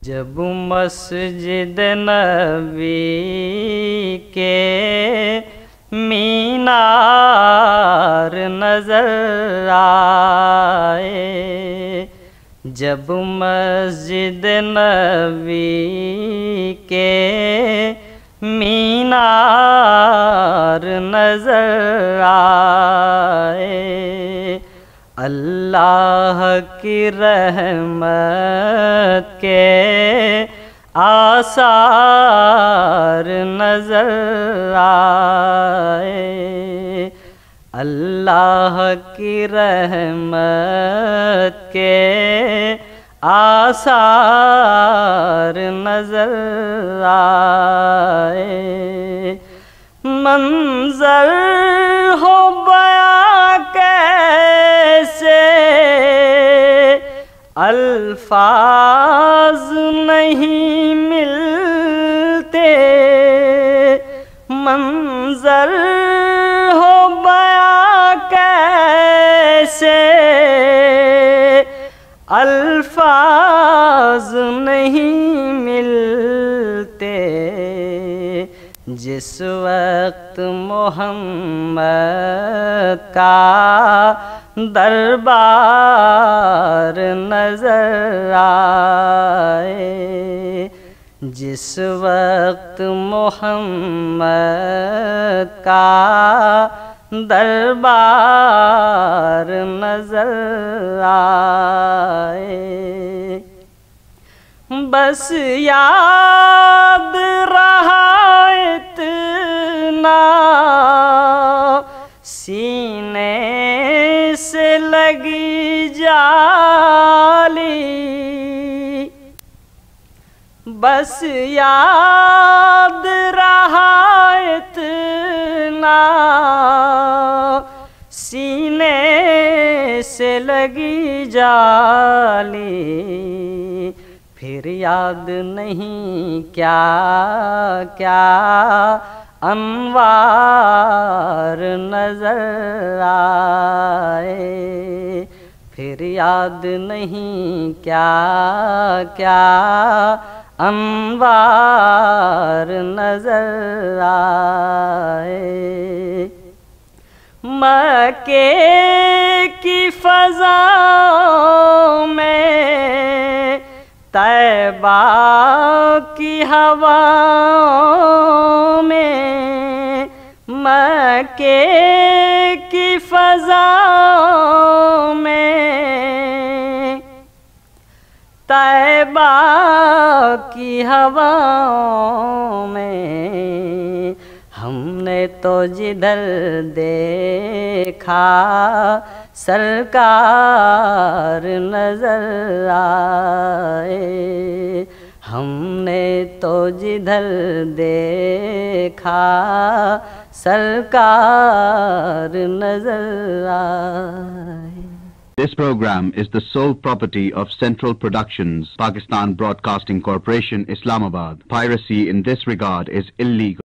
जब मस्जिद नबी के मीनार नजर आए, जब मस्जिद नबी के मीनार नजर आए, अल्लाह की रहमत के आसार नजर आए, अल्लाह की रहमत के आसार नजर आए। मंजर हो बयां कैसे अल्फाज नहीं मिलते, मंजर हो बयां कैसे अल्फाज नहीं मिलते, जिस वक्त मोहम्मद का दरबार नजर आए, जिस वक्त मोहम्मद का दरबार नजर आए। बस याद रहा इतना सीने से लगी जाली, बस याद रहा इतना सीने से लगी जाली, फिर याद नहीं क्या क्या अनवार नजर आए, फिर याद नहीं क्या क्या अनवार नजर आए। मक्के की फ़ज़ाओं में तैबा की हवाओं में, मक्के की फ़ज़ाओं में तैबा की हवाओं में, हमने तो जिधर देखा सरकार नजर आए, हमने तो जिधर देखा सरकार नजर आए। This program is the sole property of Central Productions, Pakistan Broadcasting Corporation, Islamabad. Piracy in this regard is illegal.